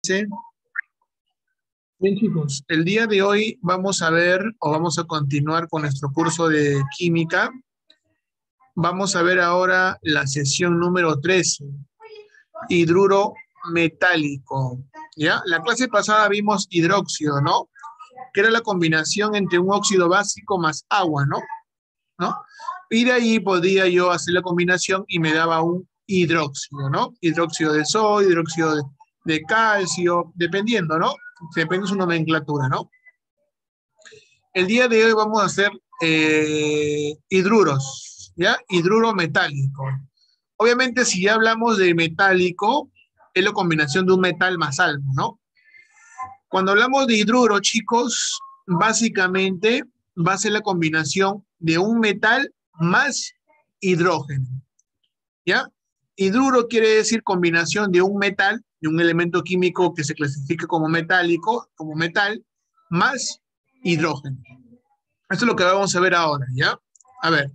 Sí. Bien, chicos, el día de hoy vamos a ver o vamos a continuar con nuestro curso de química. Vamos a ver ahora la sesión número 13, hidruro metálico. ¿Ya? La clase pasada vimos hidróxido, ¿no? Que era la combinación entre un óxido básico más agua, ¿no? Y de ahí podía yo hacer la combinación y me daba un hidróxido, ¿no? Hidróxido de sodio, hidróxido de calcio, dependiendo, ¿no? Depende de su nomenclatura, ¿no? El día de hoy vamos a hacer hidruros, ¿ya? Hidruro metálico. Obviamente, si ya hablamos de metálico, es la combinación de un metal más algo, ¿no? Cuando hablamos de hidruro, chicos, básicamente va a ser la combinación de un metal más hidrógeno, ¿ya? Hidruro quiere decir combinación de un metal, de un elemento químico que se clasifica como metálico, como metal, más hidrógeno. Esto es lo que vamos a ver ahora, ¿ya? A ver.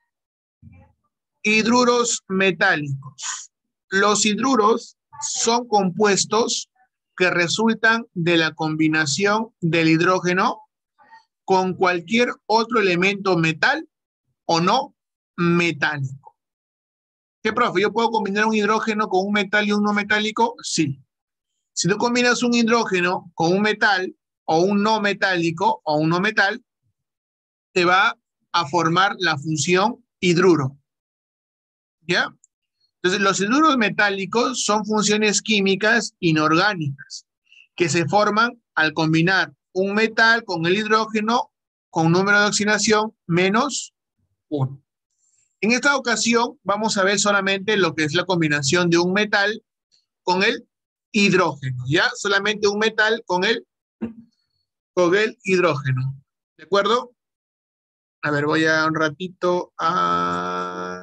Hidruros metálicos. Los hidruros son compuestos que resultan de la combinación del hidrógeno con cualquier otro elemento metal o no metálico. ¿Qué, profe? ¿Yo puedo combinar un hidrógeno con un metal y un no metálico? Sí. Si tú combinas un hidrógeno con un metal o un no metálico o un no metal, te va a formar la función hidruro. ¿Ya? Entonces, los hidruros metálicos son funciones químicas inorgánicas que se forman al combinar un metal con el hidrógeno con un número de oxidación menos 1. En esta ocasión vamos a ver solamente lo que es la combinación de un metal con el hidrógeno, ¿ya? Solamente un metal con el hidrógeno. ¿De acuerdo? A ver, voy a un ratito a...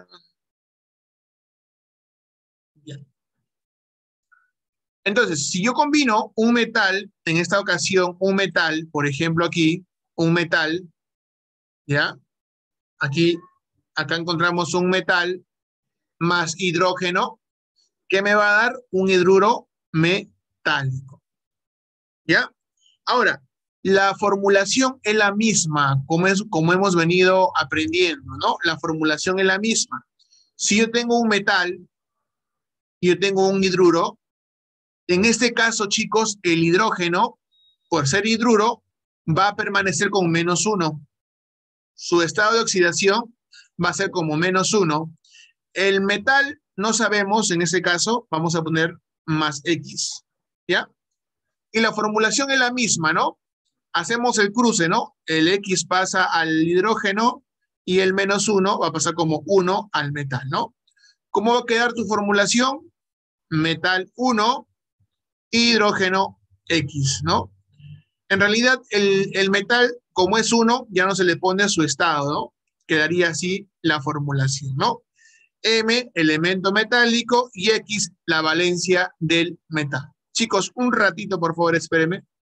Ya. Entonces, si yo combino un metal, en esta ocasión, un metal, por ejemplo aquí, un metal, ¿ya? Aquí, acá encontramos un metal más hidrógeno, que me va a dar un hidruro metálico, ¿ya? Ahora, la formulación es la misma, como hemos venido aprendiendo, ¿no? La formulación es la misma. Si yo tengo un metal y yo tengo un hidruro, en este caso, chicos, el hidrógeno, por ser hidruro, va a permanecer con menos 1. Su estado de oxidación va a ser como menos 1. El metal, no sabemos, en ese caso, vamos a poner más X, ¿ya? Y la formulación es la misma, ¿no? Hacemos el cruce, ¿no? El X pasa al hidrógeno y el menos 1 va a pasar como 1 al metal, ¿no? ¿Cómo va a quedar tu formulación? Metal 1, hidrógeno X, ¿no? En realidad, el metal, como es 1, ya no se le pone su estado, ¿no? Quedaría así la formulación, ¿no? M, elemento metálico, y X, la valencia del metal. Chicos, un ratito, por favor, espérenme.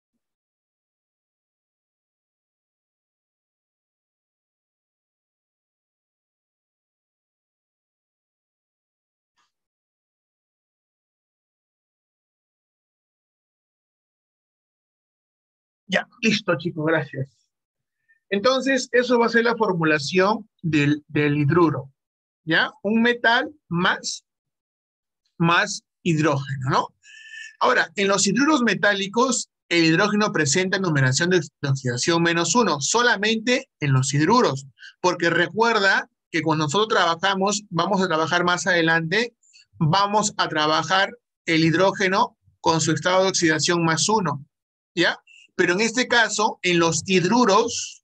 Ya, listo, chicos, gracias. Entonces, eso va a ser la formulación del hidruro, ¿ya? Un metal más hidrógeno, ¿no? Ahora, en los hidruros metálicos, el hidrógeno presenta numeración de oxidación menos 1, solamente en los hidruros, porque recuerda que cuando nosotros trabajamos, vamos a trabajar más adelante, vamos a trabajar el hidrógeno con su estado de oxidación más 1, ¿ya? Pero en este caso, en los hidruros,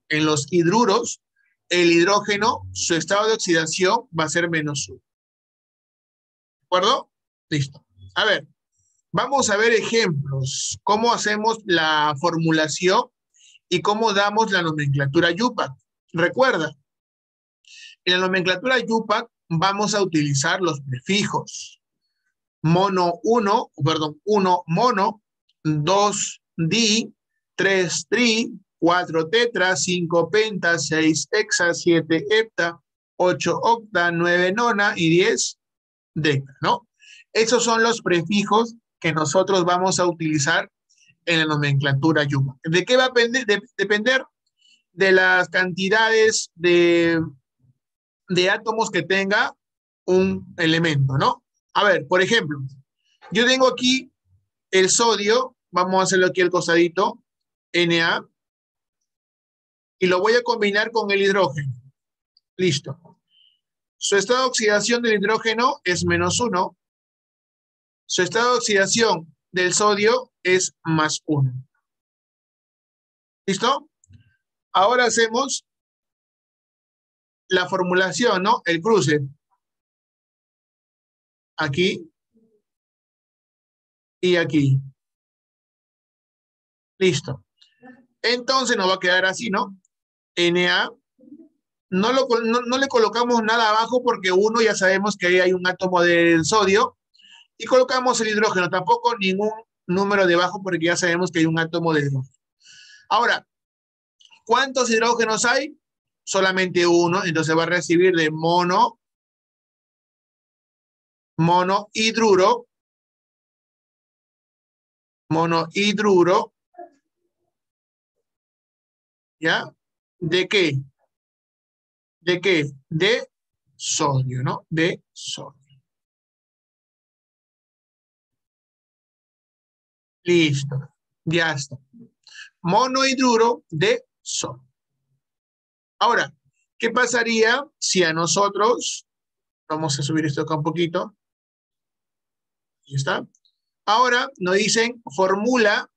el hidrógeno, su estado de oxidación va a ser menos 1. ¿De acuerdo? Listo. A ver, vamos a ver ejemplos, cómo hacemos la formulación y cómo damos la nomenclatura YUPAC. Recuerda, en la nomenclatura YUPAC vamos a utilizar los prefijos. 1 mono, 2 di, 3 tri, 4 tetra, 5 penta, 6 hexa, 7 hepta, 8 octa, 9 nona y 10 deca, ¿no? Esos son los prefijos que nosotros vamos a utilizar en la nomenclatura Yupac. ¿De qué va a depender? De las cantidades de átomos que tenga un elemento, ¿no? A ver, por ejemplo, yo tengo aquí el sodio, vamos a hacerlo aquí al costadito, Na, y lo voy a combinar con el hidrógeno. Listo. Su estado de oxidación del hidrógeno es -1. Su estado de oxidación del sodio es +1. ¿Listo? Ahora hacemos la formulación, ¿no? El cruce. Aquí y aquí. Listo. Entonces nos va a quedar así, ¿no? Na. No le colocamos nada abajo porque uno ya sabemos que ahí hay un átomo del sodio. Y colocamos el hidrógeno. Tampoco ningún número debajo porque ya sabemos que hay un átomo de hidrógeno. Ahora, ¿cuántos hidrógenos hay? Solamente uno. Entonces va a recibir de monohidruro, ¿ya? ¿De qué? ¿De qué? De sodio, ¿no? De sodio. Listo. Ya está. Monohidruro de sodio. Ahora, ¿qué pasaría si a nosotros, vamos a subir esto acá un poquito, ahí está. Ahora nos dicen, formula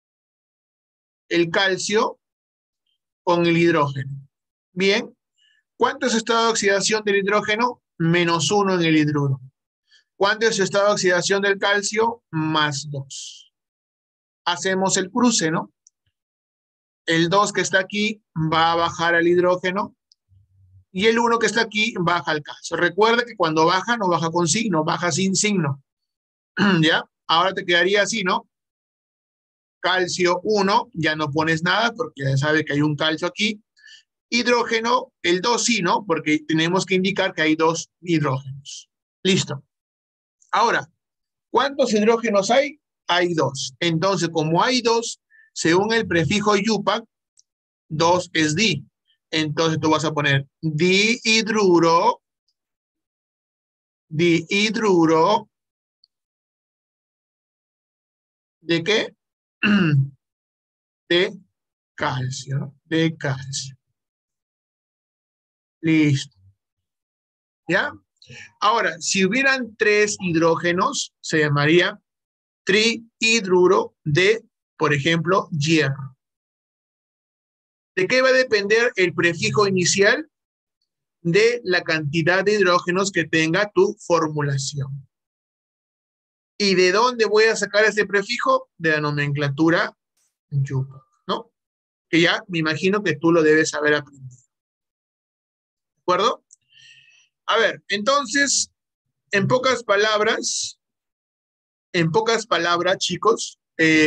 el calcio con el hidrógeno. Bien, ¿cuánto es su estado de oxidación del hidrógeno? -1 en el hidruro. ¿Cuánto es su estado de oxidación del calcio? +2. Hacemos el cruce, ¿no? El 2 que está aquí va a bajar al hidrógeno y el 1 que está aquí baja al calcio. Recuerda que cuando baja no baja con signo, baja sin signo. ¿Ya? Ahora te quedaría así, ¿no? Calcio 1, ya no pones nada porque ya sabes que hay un calcio aquí. Hidrógeno, el 2 sí, ¿no? Porque tenemos que indicar que hay 2 hidrógenos. Listo. Ahora, ¿cuántos hidrógenos hay? Hay 2. Entonces, como hay 2, según el prefijo Yupac, 2 es di. Entonces tú vas a poner dihidruro ¿de qué? De calcio, ¿no? De calcio. Listo. ¿Ya? Ahora, si hubieran 3 hidrógenos, se llamaría trihidruro de, por ejemplo, hierro. ¿De qué va a depender el prefijo inicial? De la cantidad de hidrógenos que tenga tu formulación. ¿Y de dónde voy a sacar ese prefijo? De la nomenclatura Yupac, ¿no? Que ya me imagino que tú lo debes haber aprendido. ¿De acuerdo? A ver, entonces, en pocas palabras, chicos,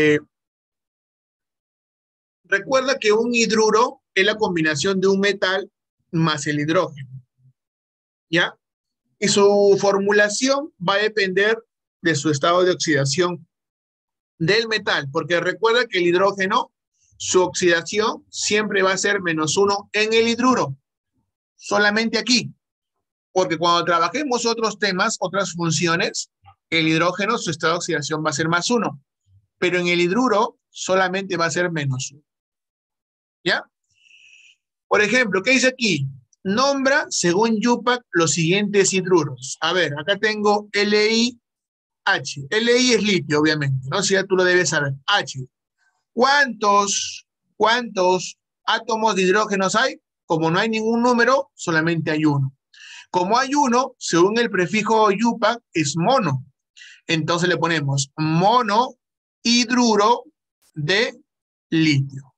recuerda que un hidruro es la combinación de un metal más el hidrógeno, ¿ya? Y su formulación va a depender de su estado de oxidación del metal, porque recuerda que el hidrógeno, su oxidación siempre va a ser -1 en el hidruro, solamente aquí, porque cuando trabajemos otros temas, otras funciones, el hidrógeno, su estado de oxidación va a ser +1, pero en el hidruro solamente va a ser -1. ¿Ya? Por ejemplo, ¿qué dice aquí? Nombra, según Yupac, los siguientes hidruros. A ver, acá tengo LiH. Li es litio, obviamente, ¿no? Si ya tú lo debes saber. H. ¿Cuántos átomos de hidrógenos hay? Como no hay ningún número, solamente hay uno. Como hay uno, según el prefijo Yupac, es mono. Entonces le ponemos monohidruro de litio.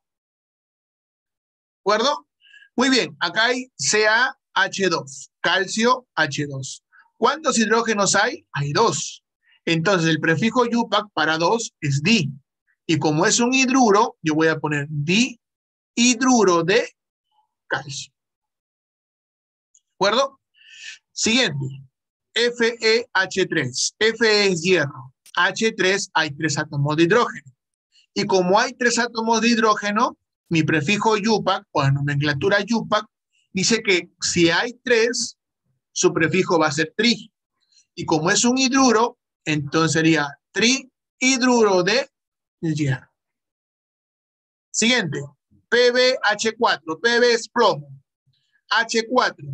¿De acuerdo? Muy bien, acá hay CaH2, calcio H2. ¿Cuántos hidrógenos hay? Hay 2. Entonces el prefijo Yupac para 2 es di. Y como es un hidruro, yo voy a poner dihidruro de calcio. ¿De acuerdo? Siguiente. FeH3. Fe es hierro. H3 hay 3 átomos de hidrógeno. Y como hay 3 átomos de hidrógeno, mi prefijo YUPAC o la nomenclatura YUPAC dice que si hay 3, su prefijo va a ser tri. Y como es un hidruro, entonces sería trihidruro de hierro. Siguiente, PbH4. Pb es plomo. H4,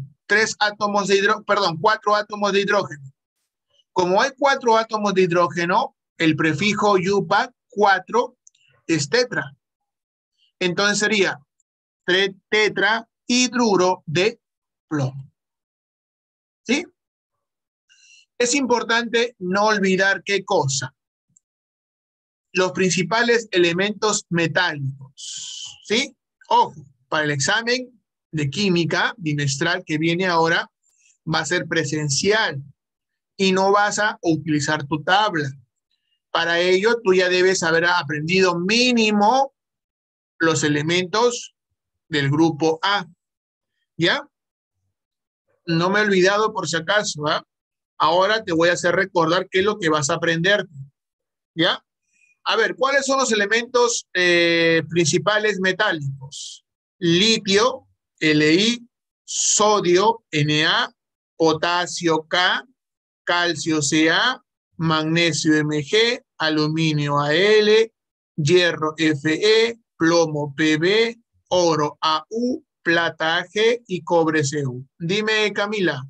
4 átomos de hidrógeno. Como hay 4 átomos de hidrógeno, el prefijo YUPAC 4 es tetra. Entonces sería tetrahidruro de plomo. ¿Sí? Es importante no olvidar qué cosa. Los principales elementos metálicos. ¿Sí? Ojo, para el examen de química bimestral que viene ahora, va a ser presencial y no vas a utilizar tu tabla. Para ello, tú ya debes haber aprendido mínimo los elementos del grupo A. ¿Ya? No me he olvidado por si acaso. ¿Ah? Ahora te voy a hacer recordar qué es lo que vas a aprender. ¿Ya? A ver, ¿cuáles son los elementos principales metálicos? Litio, Li, sodio, Na, potasio, K, calcio, Ca, magnesio, Mg, aluminio, Al, hierro, Fe, plomo, Pb, oro, Au, plata, Ag y cobre, Cu. Dime, Camila.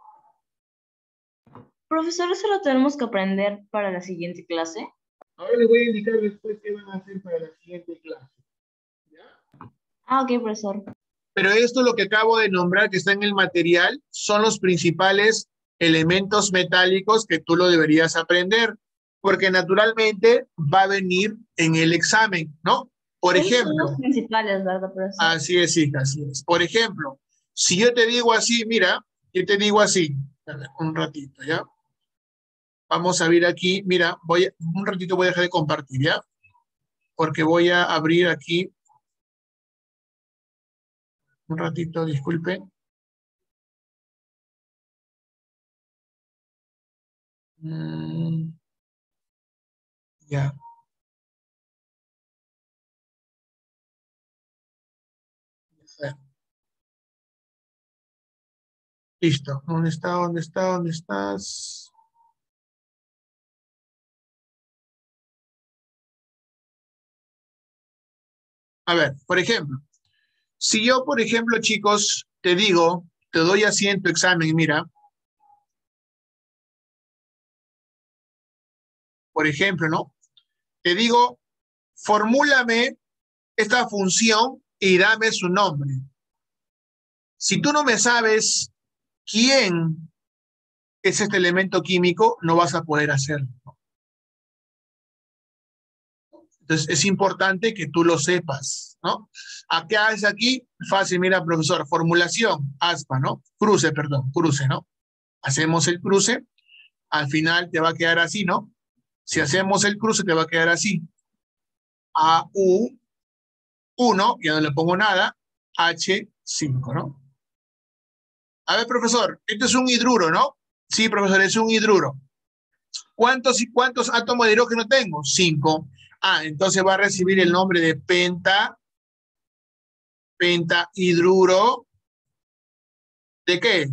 Profesor, ¿eso lo tenemos que aprender para la siguiente clase? Ahora les voy a indicar después qué van a hacer para la siguiente clase. ¿Ya? Ah, ok, profesor. Pero esto, lo que acabo de nombrar, que está en el material, son los principales elementos metálicos que tú lo deberías aprender, porque naturalmente va a venir en el examen, ¿no? Por Esos son ejemplo. los principales, ¿verdad, profesor? Así es, hija, así es. Por ejemplo, si yo te digo así, mira, yo te digo así, a ver, un ratito, ¿ya? Vamos a ver aquí, mira, un ratito voy a dejar de compartir, ¿ya? Porque voy a abrir aquí. Un ratito, disculpe. Ya. Listo. ¿Dónde está? ¿Dónde está? ¿Dónde estás? A ver, por ejemplo, si yo, por ejemplo, chicos, te digo, te doy así en tu examen, mira, por ejemplo, ¿no? Te digo, formúlame esta función y dame su nombre. Si tú no me sabes quién es este elemento químico, no vas a poder hacerlo. Entonces, es importante que tú lo sepas, ¿no? ¿A qué haces aquí? Fácil, mira, profesor, formulación, aspa, ¿no? Cruce, perdón, cruce, ¿no? Hacemos el cruce, al final te va a quedar así, ¿no? Si hacemos el cruce, te va a quedar así. AU1, ya no le pongo nada, H5, ¿no? A ver, profesor, esto es un hidruro, ¿no? Sí, profesor, es un hidruro. ¿Cuántos átomos de hidrógeno tengo? 5. Ah, entonces va a recibir el nombre de pentahidruro. ¿De qué?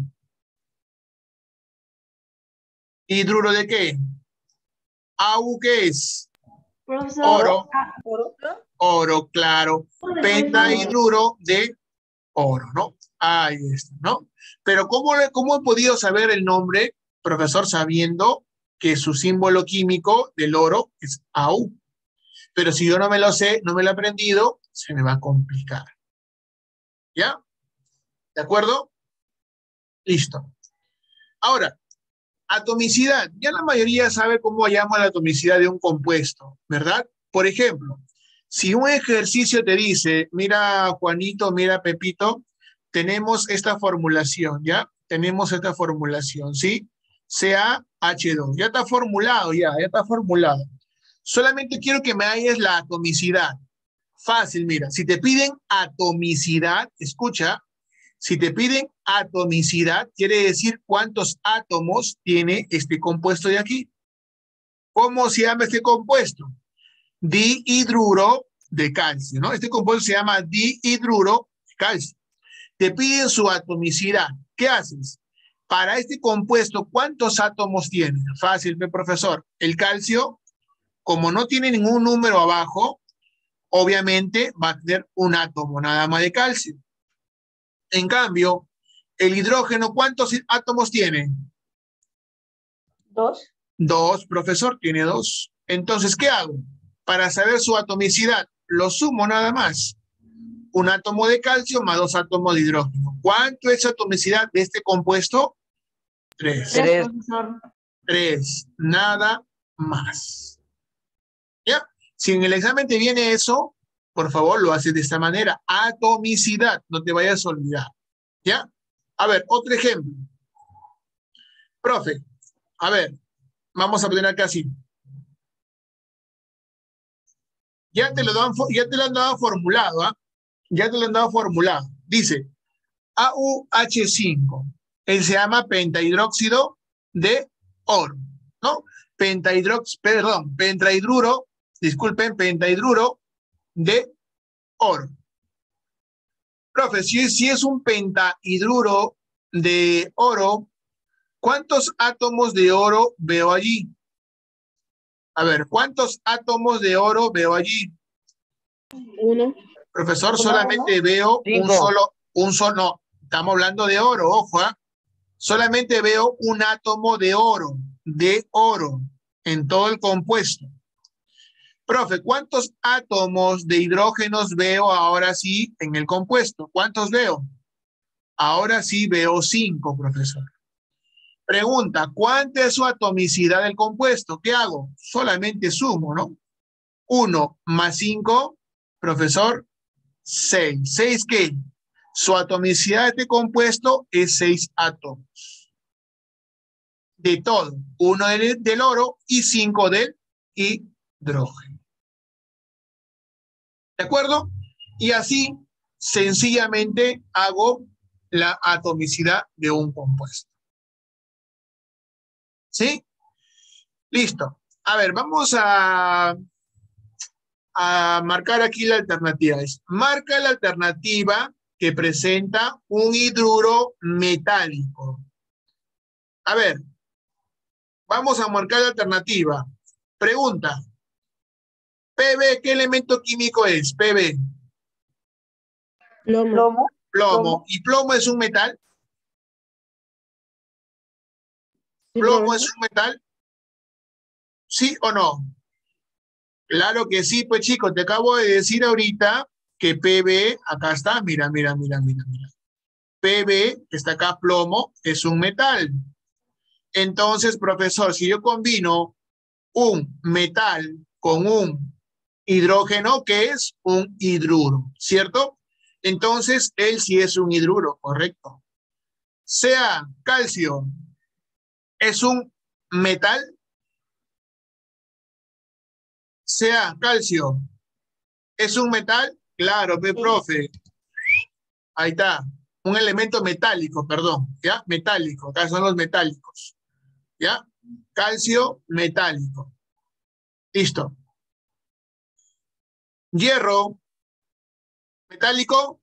¿Hidruro de qué? ¿Au qué es? Profesor, Oro. Oro, claro. Pentahidruro de oro, ¿no? Ahí está, ¿no? Pero ¿cómo he podido saber el nombre, profesor, sabiendo que su símbolo químico del oro es Au? Pero si yo no me lo sé, no me lo he aprendido, se me va a complicar. ¿Ya? ¿De acuerdo? Listo. Ahora, atomicidad. Ya la mayoría sabe cómo llama la atomicidad de un compuesto, ¿verdad? Por ejemplo, si un ejercicio te dice, mira Juanito, mira Pepito, tenemos esta formulación, ¿ya? Tenemos esta formulación, ¿sí? CaH2. Ya está formulado, ya está formulado. Solamente quiero que me halles la atomicidad. Fácil, mira. Si te piden atomicidad, escucha, si te piden atomicidad, quiere decir cuántos átomos tiene este compuesto de aquí. ¿Cómo se llama este compuesto? Dihidruro de calcio, ¿no? Este compuesto se llama dihidruro de calcio. Te piden su atomicidad. ¿Qué haces? Para este compuesto, ¿cuántos átomos tiene? Fácil, profesor. El calcio, como no tiene ningún número abajo, obviamente va a tener un átomo nada más de calcio. En cambio, el hidrógeno, ¿cuántos átomos tiene? 2. 2, profesor, tiene 2. Entonces, ¿qué hago? Para saber su atomicidad, lo sumo nada más. Un átomo de calcio más 2 átomos de hidrógeno. ¿Cuánto es la atomicidad de este compuesto? 3. 3, profesor. 3, nada más. ¿Ya? Si en el examen te viene eso, por favor, lo haces de esta manera. Atomicidad, no te vayas a olvidar. ¿Ya? A ver, otro ejemplo. Profe, a ver, vamos a poner acá así. Ya te lo han dado formulado, ¿ah? Ya te lo han dado formulado. Dice, AuH5. Él se llama pentahidróxido de oro, ¿no? Pentahidruro, disculpen, pentahidruro de oro. Profe, si es un pentahidruro de oro, ¿cuántos átomos de oro veo allí? A ver, ¿cuántos átomos de oro veo allí? 1. Profesor, solamente veo un solo, no, estamos hablando de oro, ojo, ¿eh? Solamente veo un átomo de oro, en todo el compuesto. Profe, ¿cuántos átomos de hidrógenos veo ahora sí en el compuesto? ¿Cuántos veo? Ahora sí veo 5, profesor. Pregunta, ¿cuánta es su atomicidad del compuesto? ¿Qué hago? Solamente sumo, ¿no? 1 más 5, profesor, 6. ¿6 qué? Su atomicidad de este compuesto es 6 átomos. De todo. 1 del oro y 5 del hidrógeno. ¿De acuerdo? Y así, sencillamente, hago la atomicidad de un compuesto. ¿Sí? Listo. A ver, vamos a marcar aquí la alternativa. Marca la alternativa que presenta un hidruro metálico. A ver, vamos a marcar la alternativa. Pregunta. PB, ¿qué elemento químico es? PB. Plomo. Plomo. ¿Y plomo es un metal? ¿Plomo es un metal? ¿Sí o no? Claro que sí, pues chicos, te acabo de decir ahorita que PB, acá está, mira. PB, que está acá, plomo, es un metal. Entonces, profesor, si yo combino un metal con un hidrógeno, ¿qué es? Un hidruro, ¿cierto? Entonces, él sí es un hidruro, correcto. Sea calcio, ¿es un metal? Sea calcio, ¿es un metal? Claro, profe. Ahí está. Un elemento metálico, perdón, ¿ya? Metálico, acá son los metálicos, ¿ya? Calcio metálico. Listo. Hierro metálico.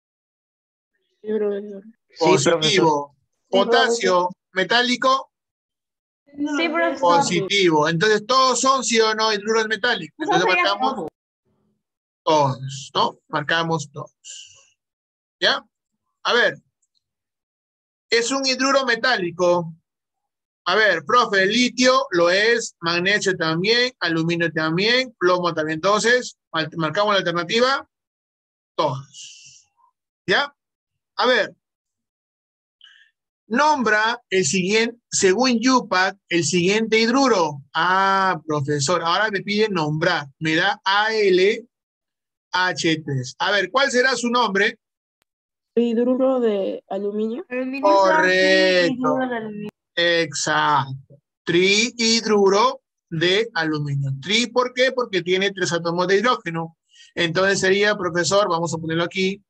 Positivo. Potasio metálico. Sí, profesor. Positivo. Entonces, todos son, sí o no, hidruros metálicos. Entonces, marcamos todos, ¿no? Marcamos todos. ¿Ya? A ver. Es un hidruro metálico. A ver, profe, litio lo es, magnesio también, aluminio también, plomo también. Entonces, marcamos la alternativa, todos. ¿Ya? A ver, nombra el siguiente, según Yupac, el siguiente hidruro. Ah, profesor, ahora me pide nombrar. Me da AlH3. A ver, ¿cuál será su nombre? Hidruro de aluminio. Correcto. Exacto. Trihidruro de aluminio. Tri, ¿por qué? Porque tiene 3 átomos de hidrógeno. Entonces sería, profesor, vamos a ponerlo aquí,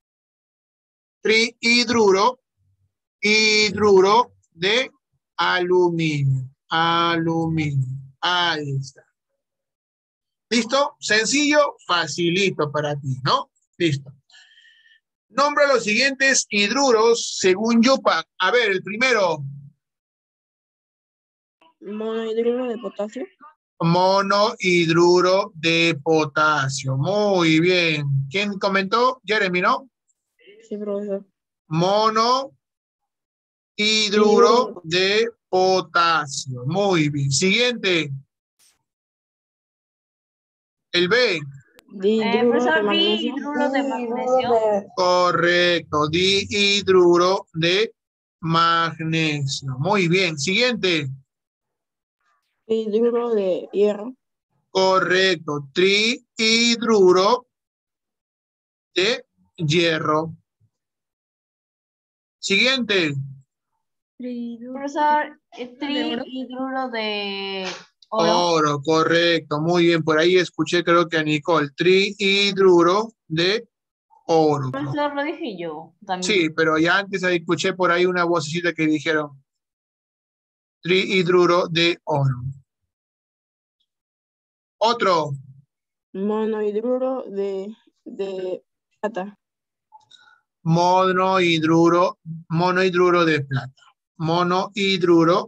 trihidruro, hidruro de aluminio. Aluminio. Ahí está. ¿Listo? Sencillo, facilito para ti, ¿no? Listo. Nombra los siguientes hidruros según Yupac. A ver, el primero. Monohidruro de potasio. Monohidruro de potasio. Muy bien. ¿Quién comentó? Jeremy, ¿no? Sí, profesor. Monohidruro de potasio. Muy bien. Siguiente. El B. Dihidruro de Profesor, magnesio. dihidruro de magnesio. Correcto. Dihidruro de magnesio. Muy bien. Siguiente. Hidruro de hierro. Correcto. Trihidruro de hierro. Siguiente. Profesor, trihidruro de oro. Oro, correcto. Muy bien. Por ahí escuché, creo que a Nicole. Trihidruro de oro. Profesor, lo dije yo también. Sí, pero ya antes ahí escuché por ahí una vocecita que dijeron trihidruro de oro. Otro. Monohidruro de plata. Monohidruro de plata. Monohidruro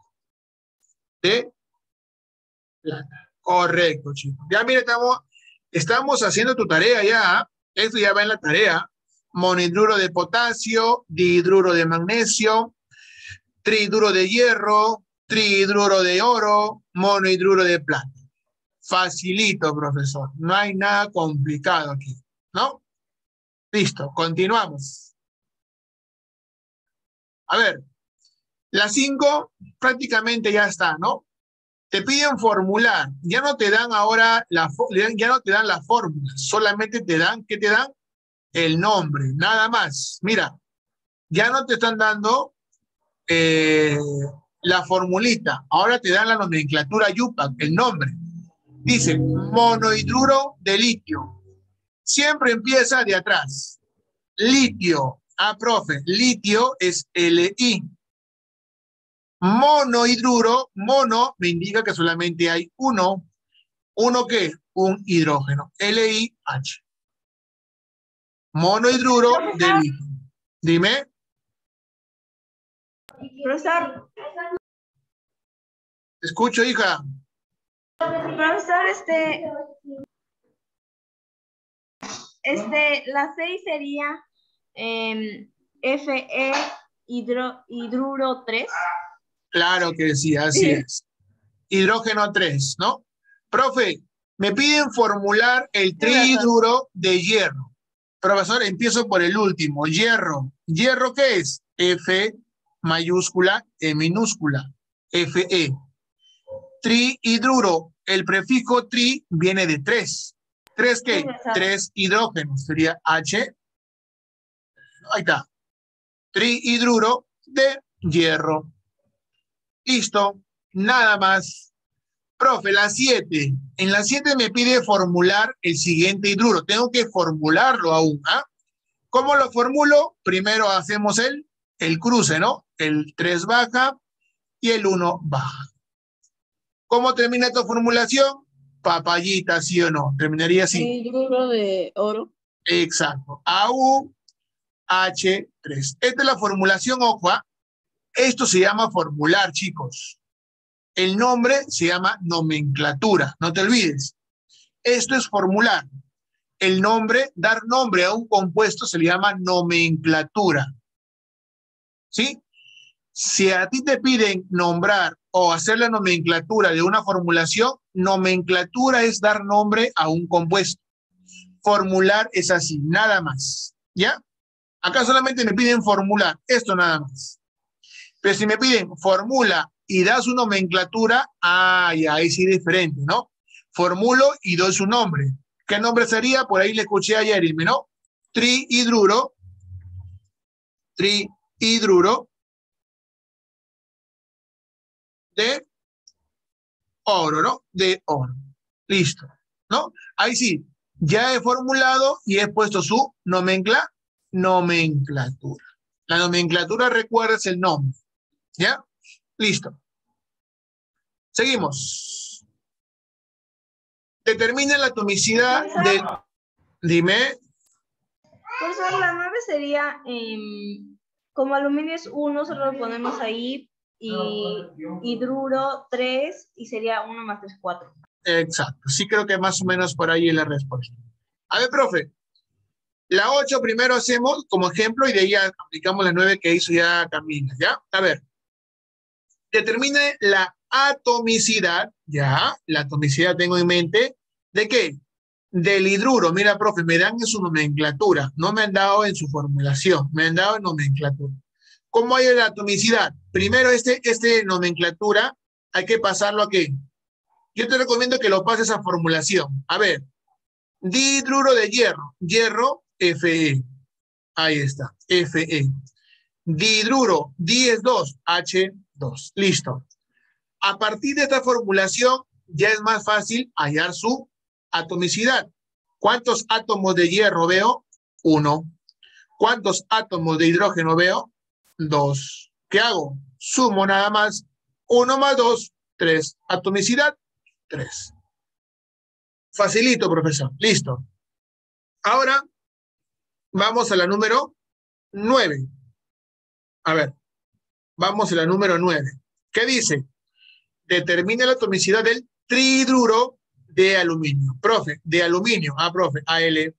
de plata. Correcto, chicos. Ya mire, estamos haciendo tu tarea ya. Esto ya va en la tarea. Monohidruro de potasio, dihidruro de magnesio, trihidruro de hierro, trihidruro de oro, monohidruro de plata. Facilito, profesor. No hay nada complicado aquí, ¿no? Listo, continuamos. A ver, la 5 prácticamente ya está, ¿no? Te piden formular. Ya no te dan ahora ya no te dan la fórmula, solamente te dan, ¿qué te dan? El nombre, nada más. Mira, ya no te están dando la formulita, ahora te dan la nomenclatura Yupac, el nombre. Dice monohidruro de litio. Siempre empieza de atrás. Litio. Ah, profe, litio es Li. Monohidruro, mono me indica que solamente hay uno. ¿Uno qué? Un hidrógeno. LiH. Monohidruro de litio. Dime. Profesor, Te escucho, hija. profesor, la 6 sería Fe hidruro 3. Claro que sí, así es. Hidrógeno 3, ¿no? Profe, me piden formular el trihidruro de hierro. Profesor, empiezo por el último, hierro. ¿Hierro qué es? F mayúscula, E minúscula, Fe. Trihidruro, el prefijo tri viene de 3. ¿3 qué? 3 hidrógenos, sería H. Ahí está. Trihidruro de hierro. Listo, nada más. Profe, la 7. En la 7 me pide formular el siguiente hidruro. Tengo que formularlo aún, ¿ah? ¿Cómo lo formulo? Primero hacemos el cruce, ¿no? El 3 baja y el 1 baja. ¿Cómo termina esta formulación? Papayita, ¿sí o no? Terminaría así. Hidruro de oro. Exacto. AuH3. Esta es la formulación, ojo, ¿ah? Esto se llama formular, chicos. El nombre se llama nomenclatura, no te olvides. Esto es formular. El nombre, dar nombre a un compuesto se le llama nomenclatura. ¿Sí? Si a ti te piden nombrar o hacer la nomenclatura de una formulación, nomenclatura es dar nombre a un compuesto. Formular es así, nada más. ¿Ya? Acá solamente me piden formular, esto nada más. Pero si me piden formula y da su nomenclatura, ahí sí es diferente, ¿no? Formulo y doy su nombre. ¿Qué nombre sería? Por ahí le escuché ayer, ¿no? Trihidruro de oro, ¿no? De oro. Listo, ¿no? Ahí sí, ya he formulado y he puesto su nomenclatura. La nomenclatura, recuerda, es el nombre, ¿ya? Listo. Seguimos. Determina la atomicidad del... Dime. Profesor, la 9 sería, como aluminio es 1, solo lo ponemos ahí, y hidruro 3, y sería 1 más 3, 4. Exacto. Sí creo que más o menos por ahí es la respuesta. A ver, profe. La 8 primero hacemos como ejemplo y de ahí ya aplicamos la 9 que hizo ya Camila, ¿ya? A ver. Determine la atomicidad, ya, la atomicidad tengo en mente, ¿de qué? Del hidruro. Mira, profe, me dan en su nomenclatura, no me han dado en su formulación, me han dado en nomenclatura. ¿Cómo hay la atomicidad? Primero, este nomenclatura, hay que pasarlo aquí. Yo te recomiendo que lo pases a formulación. A ver, dihidruro de hierro, hierro, Fe. Ahí está, Fe. Dihidruro, di es 2, H2. Listo. A partir de esta formulación, ya es más fácil hallar su atomicidad. ¿Cuántos átomos de hierro veo? 1. ¿Cuántos átomos de hidrógeno veo? 2. ¿Qué hago? Sumo nada más. 1 más 2, 3. Atomicidad, 3. Facilito, profesor. Listo. Ahora, vamos a la número 9. A ver, vamos a la número 9. ¿Qué dice? Determina la atomicidad del trihidruro de aluminio. Profe, de aluminio. Ah, profe, Al.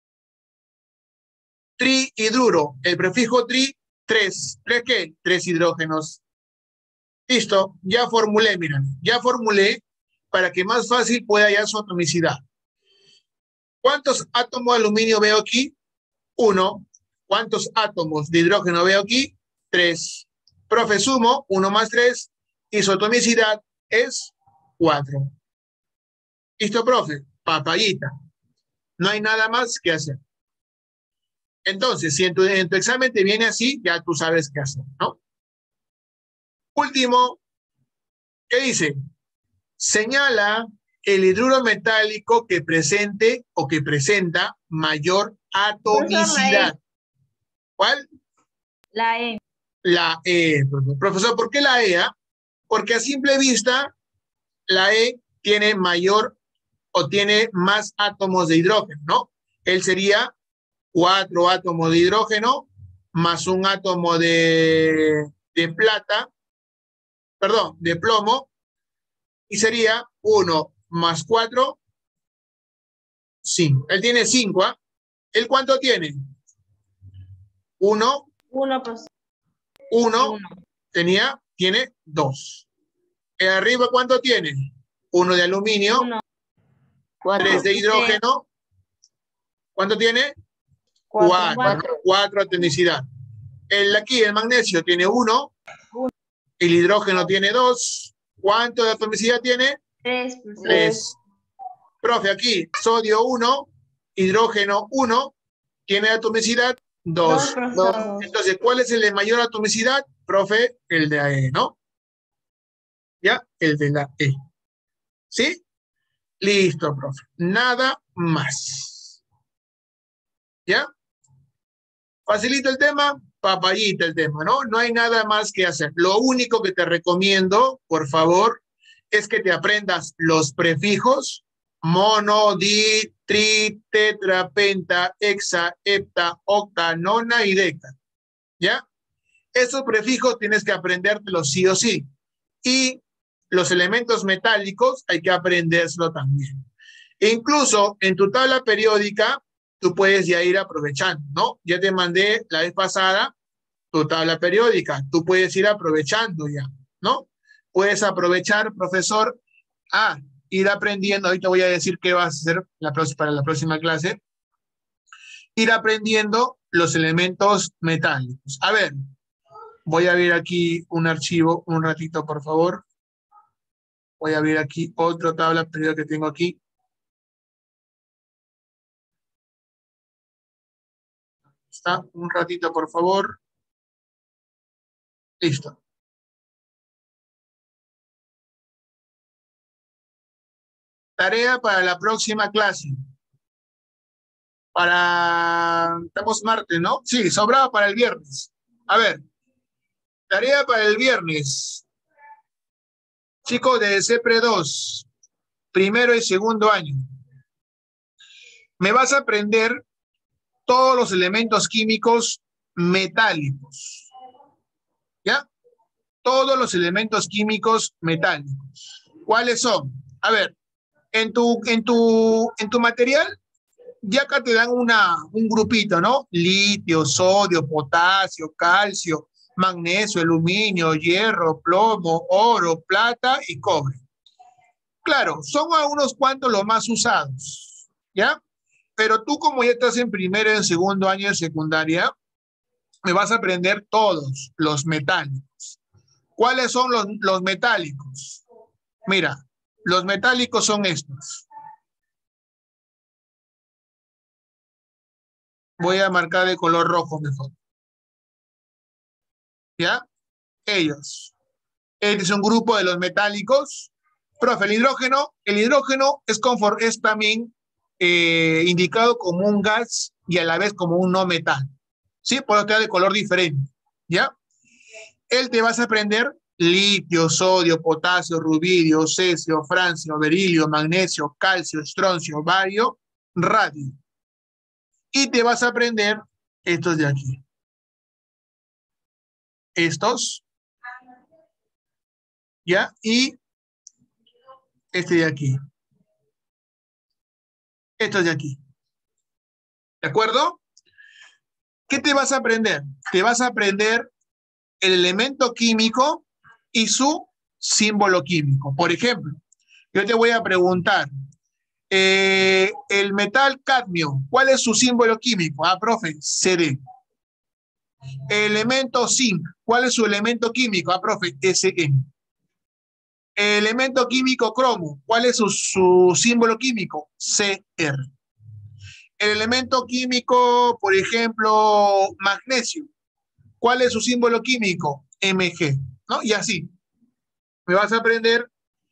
Trihidruro. El prefijo tri, 3. ¿Tres qué? 3 hidrógenos. Listo. Ya formulé, miren. Ya formulé para que más fácil pueda hallar su atomicidad. ¿Cuántos átomos de aluminio veo aquí? 1. ¿Cuántos átomos de hidrógeno veo aquí? 3. Profe, sumo 1 más 3 y su atomicidad es 4. Listo, profe. Papayita. No hay nada más que hacer. Entonces, si en tu examen te viene así, ya tú sabes qué hacer, ¿no? Último, ¿qué dice? Señala el hidruro metálico que presente o que presenta mayor atomicidad. ¿Cuál? La E. La E. Profesor, ¿por qué la E? Porque a simple vista, la E tiene mayor o tiene más átomos de hidrógeno, ¿no? Él sería 4 átomos de hidrógeno más un átomo de plata, perdón, de plomo, y sería 1 más 4, 5. Él tiene 5, ¿ah? ¿Él cuánto tiene? 1. 1, pues. 1. Tiene 2. Arriba, ¿cuánto tiene? 1 de aluminio. 1. 3 de hidrógeno. ¿Cuánto tiene? 4. 4 atomicidad. Aquí el magnesio tiene 1. El hidrógeno tiene 2. ¿Cuánto de atomicidad tiene? 3. 3. Profe, aquí sodio 1, hidrógeno 1, tiene atomicidad 2. Entonces, ¿cuál es el de mayor atomicidad? Profe, el de E, ¿no? ¿Ya? El de la E. ¿Sí? Listo, profe. Nada más. ¿Ya? Facilita el tema, papayita el tema, ¿no? No hay nada más que hacer. Lo único que te recomiendo, por favor, es que te aprendas los prefijos mono, di, tri, tetra, penta, hexa, hepta, octa, nona y deca. ¿Ya? Esos prefijos tienes que aprendértelos sí o sí. Y los elementos metálicos hay que aprendérselo también. E incluso en tu tabla periódica, tú puedes ya ir aprovechando, ¿no? Ya te mandé la vez pasada tu tabla periódica. Tú puedes ir aprovechando ya, ¿no? Puedes aprovechar, profesor, ir aprendiendo. Ahorita voy a decir qué vas a hacer para la próxima clase. Ir aprendiendo los elementos metálicos. A ver, voy a ver aquí un archivo, un ratito, por favor. Voy a ver aquí otra tabla periódica que tengo aquí. Está, un ratito, por favor. Listo. Tarea para la próxima clase. Estamos martes, ¿no? Sí, sobraba para el viernes. A ver, tarea para el viernes. Chicos de CEPRE 2, primero y segundo año, me vas a aprender todos los elementos químicos metálicos. ¿Ya? Todos los elementos químicos metálicos. ¿Cuáles son? A ver, en tu material, ya acá te dan un grupito, ¿no? Litio, sodio, potasio, calcio, magnesio, aluminio, hierro, plomo, oro, plata y cobre. Claro, son a unos cuantos los más usados, ¿ya? Pero tú, como ya estás en primero y en segundo año de secundaria, me vas a aprender todos los metálicos. ¿Cuáles son los metálicos? Mira, los metálicos son estos. Voy a marcar de color rojo mejor. ¿Ya? Ellos. Este es un grupo de los metálicos. Profe, el hidrógeno es también indicado como un gas y a la vez como un no metal. ¿Sí? Por lo que de color diferente. ¿Ya? Él te vas a aprender litio, sodio, potasio, rubidio, cesio, francio, berilio, magnesio, calcio, estroncio, bario, radio. Y te vas a aprender estos de aquí. Estos. ¿Ya? Y este de aquí. Estos de aquí. ¿De acuerdo? ¿Qué te vas a aprender? Te vas a aprender el elemento químico y su símbolo químico. Por ejemplo, yo te voy a preguntar, el metal cadmio, ¿cuál es su símbolo químico? Ah, profe, CD. El elemento zinc, ¿cuál es su elemento químico? Ah, profe, Se. El elemento químico cromo, ¿cuál es su símbolo químico? Cr. El elemento químico, por ejemplo, magnesio, ¿cuál es su símbolo químico? Mg, ¿no? Y así. Me vas a aprender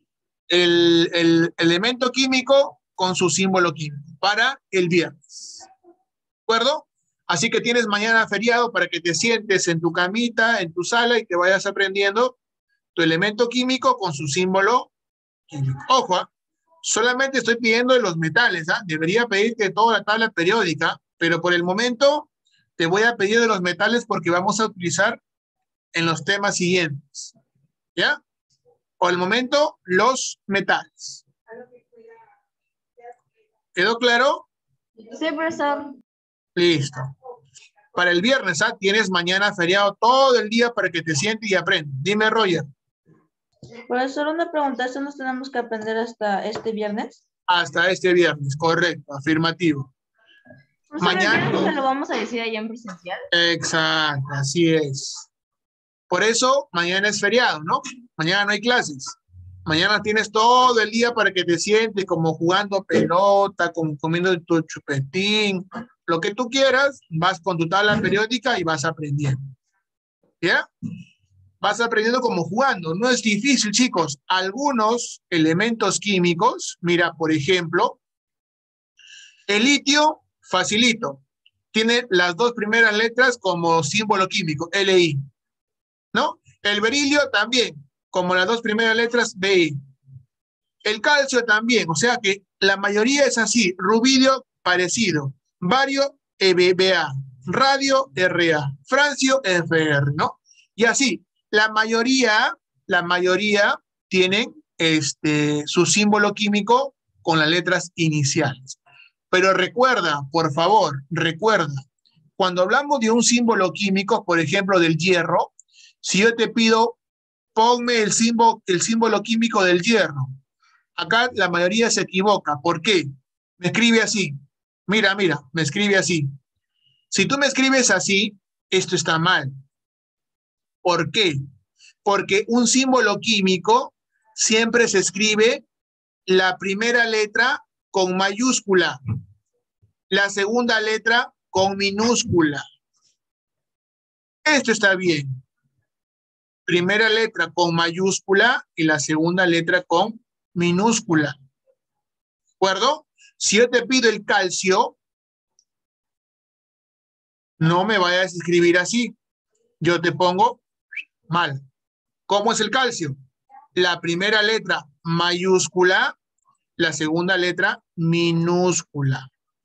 el elemento químico con su símbolo químico para el viernes. ¿De acuerdo? Así que tienes mañana feriado para que te sientes en tu camita, en tu sala y te vayas aprendiendo tu elemento químico con su símbolo químico. Ojo, solamente estoy pidiendo de los metales, ¿ah? Debería pedirte toda la tabla periódica, pero por el momento te voy a pedir de los metales porque vamos a utilizar en los temas siguientes. ¿Ya? Por el momento, los metales. ¿Quedó claro? Sí, profesor. Listo. Para el viernes, ¿ah? Tienes mañana feriado todo el día para que te sientes y aprendas. Dime, Roger. Profesor, una pregunta, ¿esto nos tenemos que aprender hasta este viernes? Hasta este viernes, correcto, afirmativo. Profesor, Mañana. ¿el viernes se lo vamos a decir allá en presencial? Exacto, así es. Por eso, mañana es feriado, ¿no? Mañana no hay clases. Mañana tienes todo el día para que te sientes como jugando pelota, como comiendo tu chupetín, lo que tú quieras, vas con tu tabla periódica y vas aprendiendo. ¿Ya? Vas aprendiendo como jugando. No es difícil, chicos. Algunos elementos químicos, mira, por ejemplo, el litio, facilito. Tiene las dos primeras letras como símbolo químico, Li. ¿No? El berilio también, como las dos primeras letras, Bi. El calcio también, o sea que la mayoría es así. Rubidio, parecido. Bario, Ba. Radio, Ra. Francio, Fr, ¿no? Y así, la mayoría tienen su símbolo químico con las letras iniciales. Pero recuerda, por favor, recuerda, cuando hablamos de un símbolo químico, por ejemplo, del hierro, si yo te pido, ponme el símbolo químico del hierro. Acá la mayoría se equivoca. ¿Por qué? Me escribe así. Mira, me escribe así. Si tú me escribes así, esto está mal. ¿Por qué? Porque un símbolo químico siempre se escribe la primera letra con mayúscula, la segunda letra con minúscula. Esto está bien. Primera letra con mayúscula y la segunda letra con minúscula. ¿De acuerdo? Si yo te pido el calcio, no me vayas a escribir así. Yo te pongo mal. ¿Cómo es el calcio? la primera letra mayúscula, la segunda letra minúscula.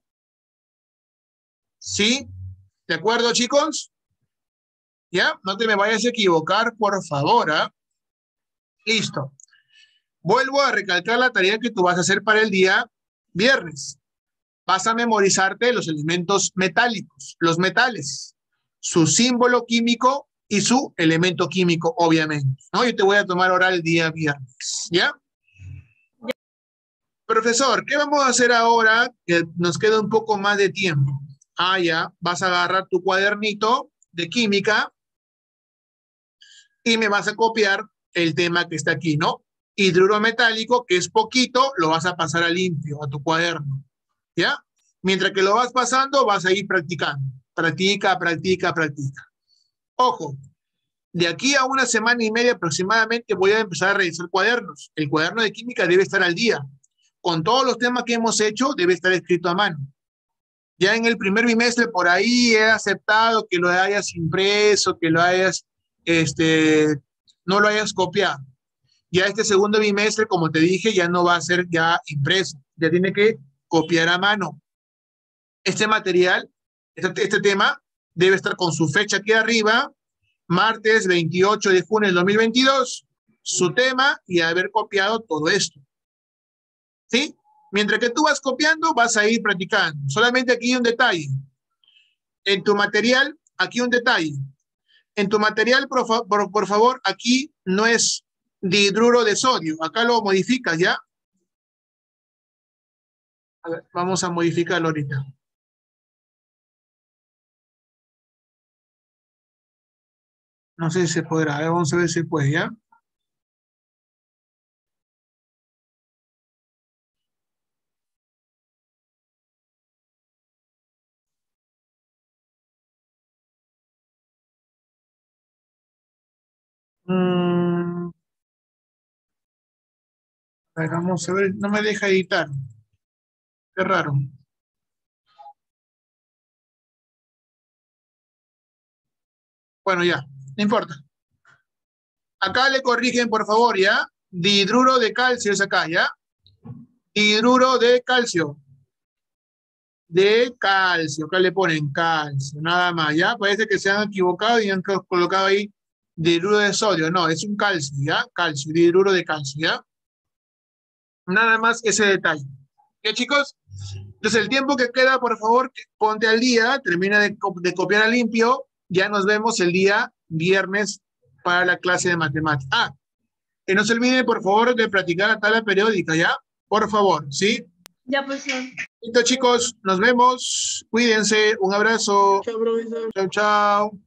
¿Sí? ¿De acuerdo, chicos? ¿Ya? No te me vayas a equivocar, por favor, ¿ah? Listo. Vuelvo a recalcar la tarea que tú vas a hacer para el día viernes. Vas a memorizarte los elementos metálicos, los metales, su símbolo químico y su elemento químico, obviamente, ¿no? Yo te voy a tomar oral el día viernes, ¿ya? Profesor, ¿qué vamos a hacer ahora que nos queda un poco más de tiempo? Ah, ya, vas a agarrar tu cuadernito de química y me vas a copiar el tema que está aquí, ¿no? Hidruro metálico, que es poquito, lo vas a pasar a limpio, a tu cuaderno, ¿ya? Mientras que lo vas pasando, vas a ir practicando. Practica, practica, practica. Ojo, de aquí a una semana y media aproximadamente voy a empezar a revisar cuadernos. El cuaderno de química debe estar al día. Con todos los temas que hemos hecho, debe estar escrito a mano. Ya en el primer bimestre por ahí he aceptado que lo hayas impreso, que lo hayas, no lo hayas copiado. Ya este segundo bimestre, como te dije, ya no va a ser ya impreso, ya tiene que copiar a mano. Este material, este tema, debe estar con su fecha aquí arriba, martes 28 de junio del 2022, su tema y haber copiado todo esto. ¿Sí? Mientras que tú vas copiando, vas a ir practicando. Solamente aquí un detalle. En tu material, aquí un detalle. En tu material, por favor, aquí no es dihidruro de sodio. Acá lo modificas, ¿ya? A ver, vamos a modificarlo ahorita. No sé si se podrá. A ver, vamos a ver si puede, ¿ya? A ver, vamos a ver. No me deja editar. Qué raro. Bueno, ya. No importa. Acá le corrigen, por favor, ¿ya? Dihidruro de calcio es acá, ¿ya? Hidruro de calcio. De calcio. Acá le ponen calcio, nada más, ¿ya? Parece que se han equivocado y han colocado ahí dihidruro de sodio. No, es un calcio, ¿ya? Calcio, dihidruro de calcio, ¿ya? Nada más ese detalle. ¿Qué, chicos? Entonces, el tiempo que queda, por favor, ponte al día, termina de copiar a limpio. Ya nos vemos el día viernes para la clase de matemáticas. Ah, que no se olviden, por favor, de practicar la tabla periódica, ¿ya? Por favor, ¿sí? Ya, pues sí. Listo, chicos, nos vemos. Cuídense. Un abrazo. Chao, profesor. Chao, chao.